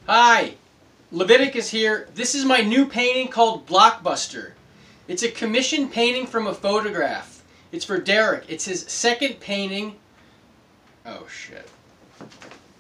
Hi, Leviticus here. This is my new painting called Blockbuster. It's a commissioned painting from a photograph. It's for Derek. It's his second painting. Oh shit.